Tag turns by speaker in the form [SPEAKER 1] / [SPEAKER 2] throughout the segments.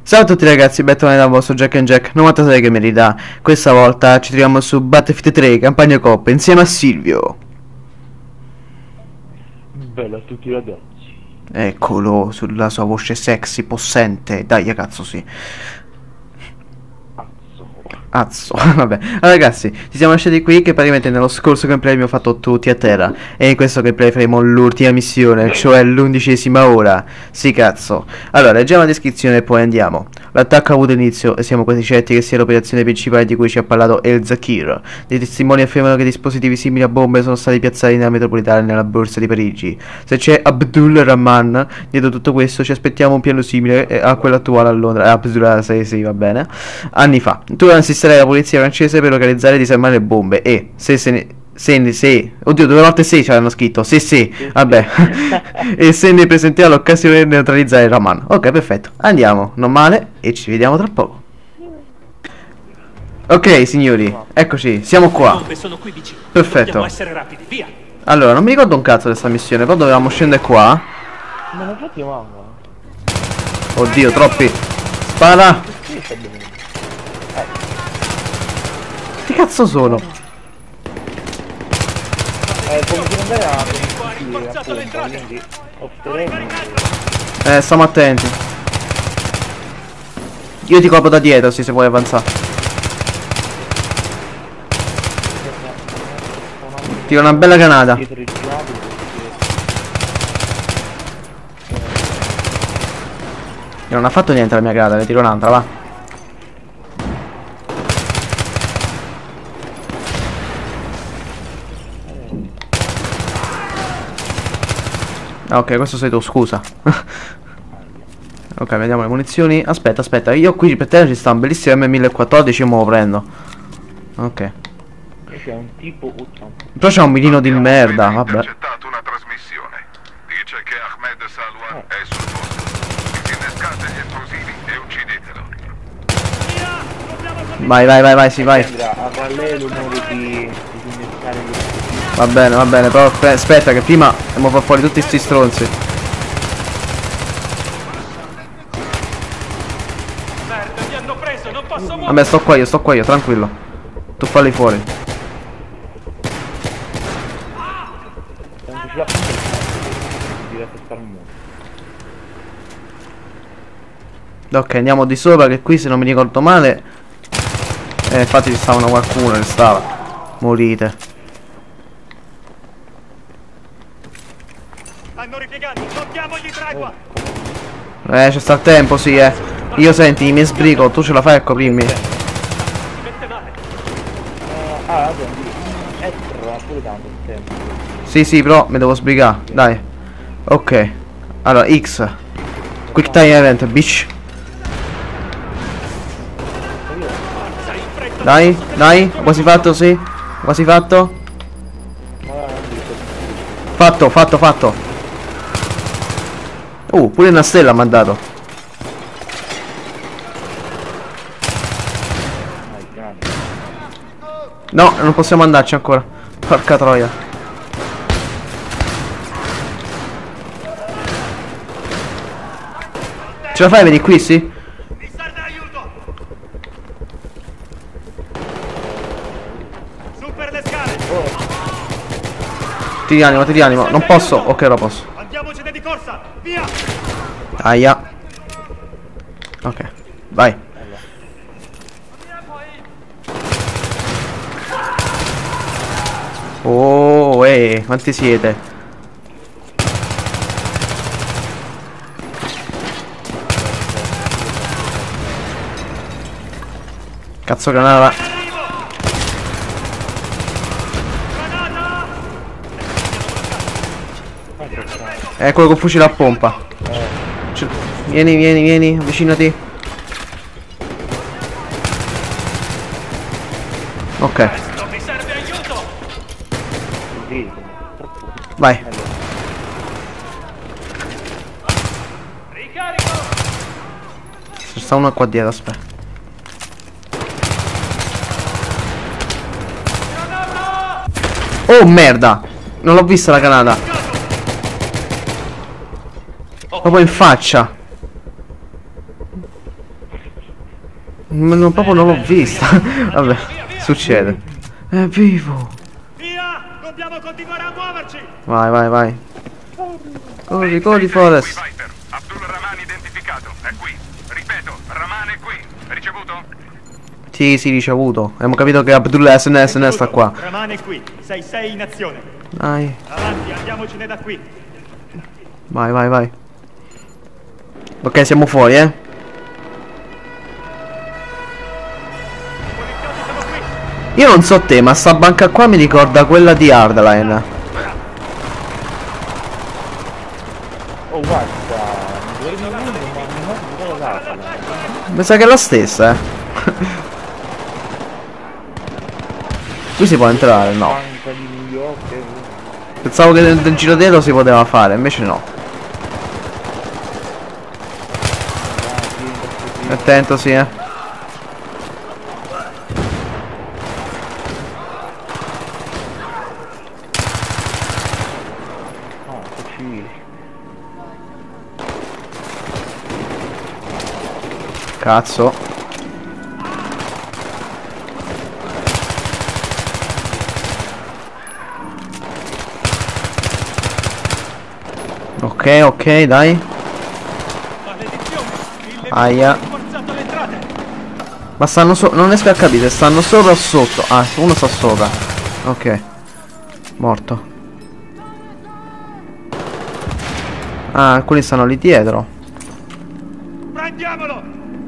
[SPEAKER 1] Ciao a tutti ragazzi, bentornati dal vostro Jack and Jack 96 che merita. Questa volta ci troviamo su Battlefield 3, campagna coppa, insieme a Silvio.
[SPEAKER 2] Bella a tutti ragazzi.
[SPEAKER 1] Eccolo, sulla sua voce sexy, possente. Dai, cazzo sì. Azzo, vabbè. Allora ragazzi, ci siamo lasciati qui che praticamente nello scorso gameplay abbiamo fatto tutti a terra. E in questo gameplay faremo l'ultima missione, cioè l'11ª ora. Sì cazzo. Allora, leggiamo la descrizione e poi andiamo. L'attacco ha avuto inizio e siamo quasi certi che sia l'operazione principale di cui ci ha parlato El Zakir. Dei testimoni affermano che dispositivi simili a bombe sono stati piazzati nella metropolitana e nella borsa di Parigi. Se c'è Abdul Rahman dietro tutto questo, ci aspettiamo un piano simile a quello attuale a Londra. Abdullah, sì, va bene. Anni fa. Tu assisterai la polizia francese per localizzare e disarmare le bombe e se oddio, 2 volte 6 ci hanno scritto. Sì, vabbè. E se ne presenterà l'occasione di neutralizzare Rahman. Ok, perfetto. Andiamo, non male, e ci vediamo tra poco. Ok, signori, eccoci, siamo qua. Perfetto.
[SPEAKER 3] Dobbiamo essere rapidi, via.
[SPEAKER 1] Allora, non mi ricordo un cazzo di questa missione, però dovevamo scendere qua.
[SPEAKER 2] Ma non fatti mamma.
[SPEAKER 1] Oddio, troppi. Spara. Che cazzo sono?
[SPEAKER 2] Come si andare a appunto, quindi opteremo.
[SPEAKER 1] Stiamo attenti. Io ti copro da dietro, sì, se vuoi avanzare. Tiro una bella granata. Non ha fatto niente la mia granata, ne tiro un'altra, va. Ok, questo sei tu, scusa. Ok, vediamo le munizioni. Aspetta, io qui per terra ci sta un bellissimo M1014, io me lo prendo. Ok.
[SPEAKER 2] C'è un tipo
[SPEAKER 1] Però c'è un mirino di merda, vabbè.
[SPEAKER 4] intercettato una trasmissione. Dice che Ahmed Salwan è sul posto. Disinnescate gli esplosivi e uccidetelo.
[SPEAKER 1] Vai, sì, vai.
[SPEAKER 2] Avrà lei l'onore di disinnescare gli esplosivi.
[SPEAKER 1] Va bene, però aspetta che prima dobbiamo far fuori tutti sti stronzi.
[SPEAKER 3] Merda, mi hanno preso, non posso muovere.
[SPEAKER 1] Vabbè, sto qua io, tranquillo. Tu falli fuori.
[SPEAKER 2] Tanto ce l'ha direi che sta al muro.
[SPEAKER 1] Ok, andiamo di sopra che qui se non mi ricordo male infatti ci stava qualcuno che stava. Morite.
[SPEAKER 3] Hanno ripiegato, blocchiamogli tregua.
[SPEAKER 1] C'è sta il tempo, sì, Io senti, mi sbrigo, tu ce la fai a coprirmi.
[SPEAKER 3] Si mette male.
[SPEAKER 2] Vabbè, è pure tanto il tempo.
[SPEAKER 1] Sì, però mi devo sbrigare, dai. Ok. Allora, X. Quick time event, bitch. Dai, quasi fatto, sì. Quasi fatto. Fatto. Pure una stella mi ha dato. No, non possiamo andarci ancora. Porca troia. Ce la fai, vedi qui, sì?
[SPEAKER 3] Mi serve aiuto. Su per le scale.
[SPEAKER 1] Ti rianimo. Non posso. Ok, lo posso.
[SPEAKER 3] Andiamocene di corsa, via.
[SPEAKER 1] Aia. Ok, vai. Oh, quanti siete? Cazzo granata. Quello con fucile a pompa. Vieni, avvicinati. Ok,
[SPEAKER 3] Mi serve aiuto.
[SPEAKER 1] vai.
[SPEAKER 3] Ricarico.
[SPEAKER 1] C'è sta uno qua dietro, aspetta. Oh merda! Non l'ho vista la granata. Proprio in faccia. Proprio non l'ho vista. Vabbè, succede. È vivo.
[SPEAKER 3] Via! Dobbiamo continuare a muoverci!
[SPEAKER 1] Vai, vai, vai. Corri, corri,
[SPEAKER 4] Qui
[SPEAKER 1] Forrest.
[SPEAKER 4] Viper. Abdul Rahman identificato. È qui. Ripeto, Rahman è qui. Ricevuto?
[SPEAKER 1] Sì, sì, ricevuto. Abbiamo capito che Abdullah SNS sta qua.
[SPEAKER 3] Rimane qui. 6-6 in azione.
[SPEAKER 1] Dai.
[SPEAKER 3] Avanti, andiamocene da qui.
[SPEAKER 1] Vai, vai, vai. Ok, siamo fuori,
[SPEAKER 3] Poliziotti, siamo qui.
[SPEAKER 1] Io non so te, ma sta banca qua mi ricorda quella di Hardline.
[SPEAKER 2] Oh guarda, mi dormo ma non lo dato.
[SPEAKER 1] Mi sa che è la stessa, Qui si può entrare, no.
[SPEAKER 2] Banca di New York.
[SPEAKER 1] Pensavo che nel giro dietro si poteva fare, invece no. Attento, sì,
[SPEAKER 2] Ah, che civili.
[SPEAKER 1] Cazzo. Ok, ok, dai.
[SPEAKER 3] Maledizione! Il nemico
[SPEAKER 1] Aia.
[SPEAKER 3] ha forzato le entrate!
[SPEAKER 1] Ma stanno non riesco a capire, stanno sopra o sotto? Ah, uno sta sopra. Ok. Morto. Ah, alcuni stanno lì dietro.
[SPEAKER 3] Prendiamolo!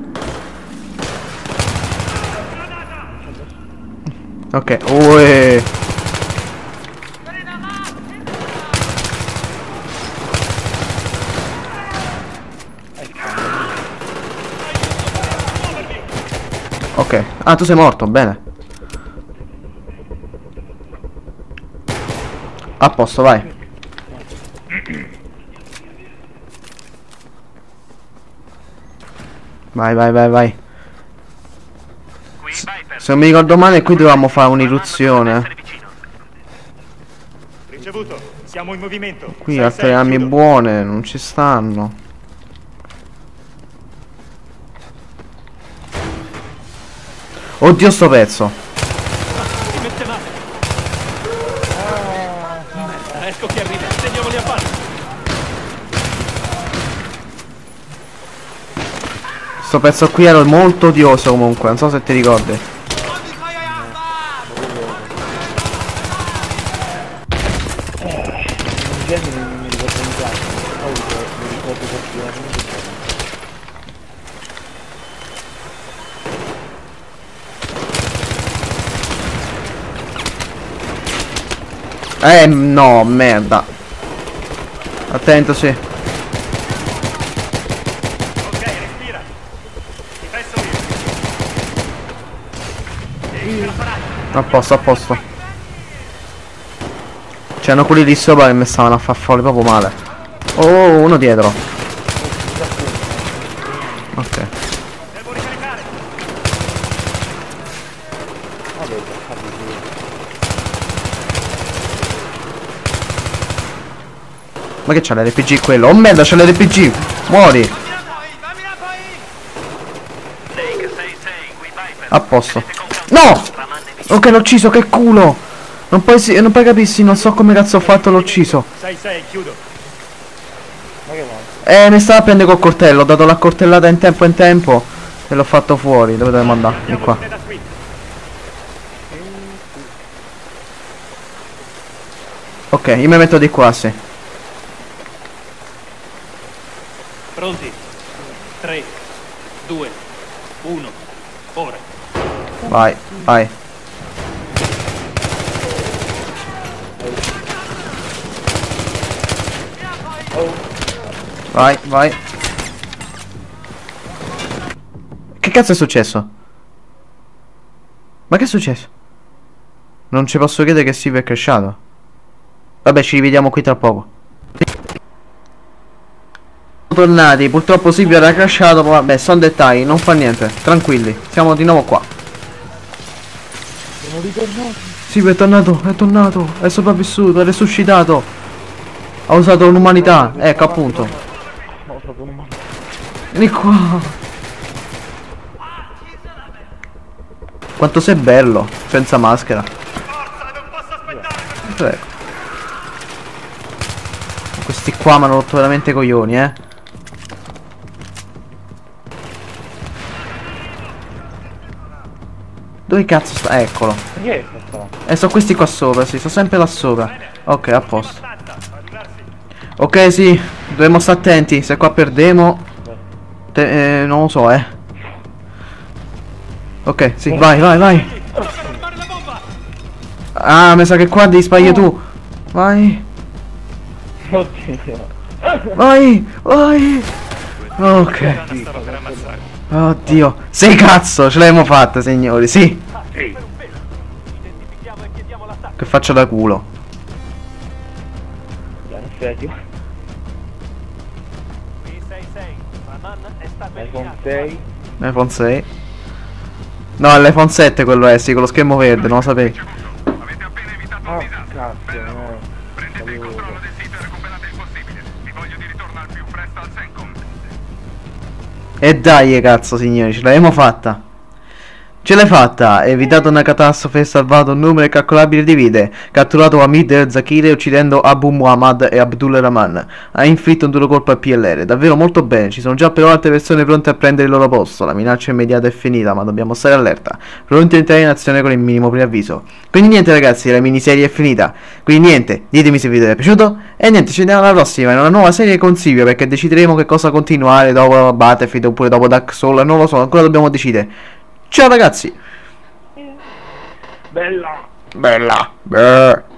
[SPEAKER 1] Ok, uè. Ok, ah, tu sei morto, bene. A posto, vai. Vai, vai, vai, vai.
[SPEAKER 3] Qui Viper.
[SPEAKER 1] Se non mi ricordo male, qui dovevamo fare un'irruzione.
[SPEAKER 3] Ricevuto. Siamo in movimento.
[SPEAKER 1] Qui
[SPEAKER 3] 6-6,
[SPEAKER 1] altre armi
[SPEAKER 3] chiudo.
[SPEAKER 1] buone non ci stanno. Oddio sto pezzo.
[SPEAKER 3] Si mette male. Merda, ecco chi arriva. Teniamoli a bada.
[SPEAKER 1] Sto pezzo qui era molto odioso comunque, non so se ti ricordi.
[SPEAKER 2] In genere non mi ricordo in casa. Mi ricordo particolarmente bene.
[SPEAKER 1] No, merda. Attento, sì.
[SPEAKER 3] Ok, respira. Ti penso io.
[SPEAKER 1] A posto, a posto. C'erano quelli lì sopra che mi stavano a far fuori proprio male. Oh, uno dietro. Ok.
[SPEAKER 3] Devo ricaricare.
[SPEAKER 2] Vabbè, capito.
[SPEAKER 1] Ma che c'ha l'RPG quello? Oh merda, c'ha l'RPG! Muori! A posto. No! Ok, l'ho ucciso, che culo! Non puoi capissi, non so come cazzo ho fatto, l'ho ucciso.
[SPEAKER 3] 6-6, chiudo.
[SPEAKER 2] Ma che va?
[SPEAKER 1] Mi stava a prendere col coltello, ho dato la coltellata in tempo e l'ho fatto fuori. Dove dobbiamo andare? Di qua.
[SPEAKER 3] Andiamocene da qui.
[SPEAKER 1] Ok, io mi metto di qua, sì.
[SPEAKER 3] Pronti? 3, 2, 1. Ora.
[SPEAKER 1] Vai, vai. Vai, vai. Che cazzo è successo? Ma che è successo? Non ci posso credere che Steve è crashato. Vabbè, ci rivediamo qui tra poco. Tornati, purtroppo Silvio era crashato, ma vabbè, sono dettagli, non fa niente, tranquilli, siamo di nuovo qua.
[SPEAKER 2] Siamo ritornati.
[SPEAKER 1] Silvio è tornato, è sopravvissuto, è resuscitato. Ha usato l'umanità, ecco appunto.
[SPEAKER 2] No, ho usato l'umanità.
[SPEAKER 1] Vieni qua. Quanto sei bello, senza maschera.
[SPEAKER 3] Forza, non posso aspettare!
[SPEAKER 1] Prego. Questi qua mi hanno rotto veramente i coglioni, Dove cazzo sta? Eccolo.
[SPEAKER 2] Dietro sta.
[SPEAKER 1] Sono questi qua sopra, sì, sono sempre là sopra. Ok, a posto.
[SPEAKER 3] Abbastanza, arrivarsi.
[SPEAKER 1] Ok, sì, dobbiamo stare attenti. Se qua perdiamo, non lo so, Ok, sì, vai.
[SPEAKER 3] Sto per armare la bomba!
[SPEAKER 1] Ah, mi sa che qua devi sbagliare tu. Vai.
[SPEAKER 2] Oddio.
[SPEAKER 1] Vai. Ok.
[SPEAKER 3] Stavo per ammazzare.
[SPEAKER 1] Oddio. Sei cazzo, ce l'abbiamo fatta, signori, sì.
[SPEAKER 3] Per un pelo. Identifichiamo e chiediamo l'attacco.
[SPEAKER 1] Che faccia da culo.
[SPEAKER 2] In effetti.
[SPEAKER 3] B66. Raman è stato
[SPEAKER 2] iPhone
[SPEAKER 3] eliminato.
[SPEAKER 2] 6.
[SPEAKER 1] iPhone 6. No, l'iPhone 7 quello è, sì, con lo schermo verde, non lo sapevi.
[SPEAKER 4] Avete appena evitato un
[SPEAKER 2] Ah,
[SPEAKER 4] disastro.
[SPEAKER 2] cazzo, no.
[SPEAKER 4] Prendete il controllo del sito e recuperate il possibile. Vi voglio di ritorno al più presto al Sencom.
[SPEAKER 1] E dai, cazzo, signori, ce l'abbiamo fatta. Ce l'hai fatta, evitato una catastrofe e salvato un numero incalcolabile di vite. Catturato Hamid el-Zakire uccidendo Abu Muhammad e Abdul Rahman. Ha inflitto un duro colpo al PLR. Davvero molto bene, ci sono già però altre persone pronte a prendere il loro posto. La minaccia immediata è finita, ma dobbiamo stare allerta. Pronti a entrare in azione con il minimo preavviso. Quindi niente ragazzi, la miniserie è finita. Quindi niente, ditemi se il video vi è piaciuto. E niente, ci vediamo alla prossima in una nuova serie con Silvia, perché decideremo che cosa continuare dopo Battlefield oppure dopo Dark Souls. Non lo so, ancora dobbiamo decidere. Ciao ragazzi.
[SPEAKER 2] Bella.
[SPEAKER 1] Bella.